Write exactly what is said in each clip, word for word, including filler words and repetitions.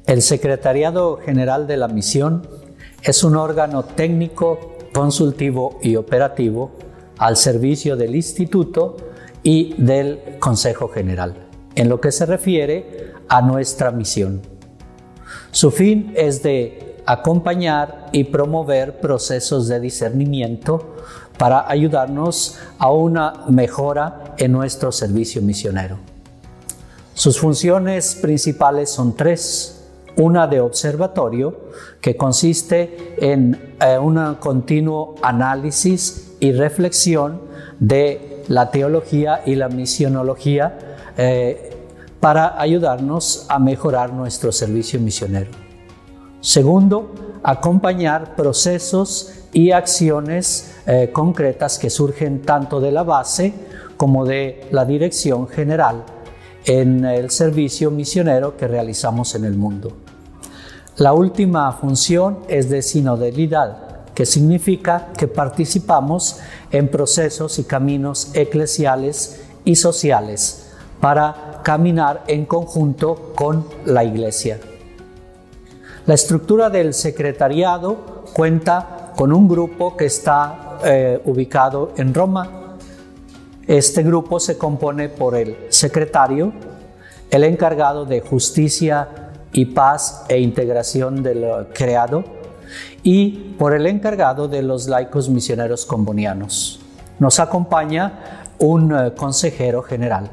El Secretariado General de la Misión es un órgano técnico, consultivo y operativo al servicio del Instituto y del Consejo General, en lo que se refiere a nuestra misión. Su fin es de acompañar y promover procesos de discernimiento para ayudarnos a una mejora en nuestro servicio misionero. Sus funciones principales son tres. Una de observatorio, que consiste en eh, un continuo análisis y reflexión de la teología y la misionología eh, para ayudarnos a mejorar nuestro servicio misionero. Segundo, acompañar procesos y acciones eh, concretas que surgen tanto de la base como de la dirección general en el servicio misionero que realizamos en el mundo. La última función es de sinodalidad, que significa que participamos en procesos y caminos eclesiales y sociales para caminar en conjunto con la Iglesia. La estructura del secretariado cuenta con un grupo que está eh, ubicado en Roma. Este grupo se compone por el secretario, el encargado de justicia y paz e integración del creado, y por el encargado de los laicos misioneros combonianos. Nos acompaña un uh, consejero general.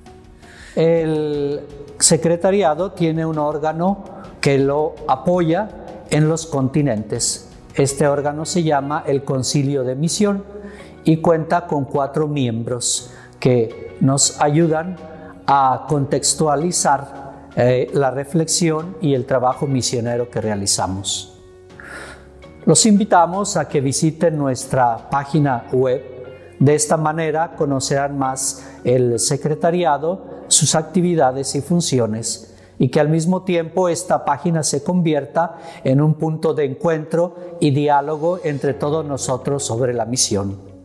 El secretariado tiene un órgano que lo apoya en los continentes. Este órgano se llama el Concilio de Misión y cuenta con cuatro miembros que nos ayudan a contextualizar eh, la reflexión y el trabajo misionero que realizamos. Los invitamos a que visiten nuestra página web. De esta manera conocerán más el secretariado, sus actividades y funciones, y que al mismo tiempo esta página se convierta en un punto de encuentro y diálogo entre todos nosotros sobre la misión.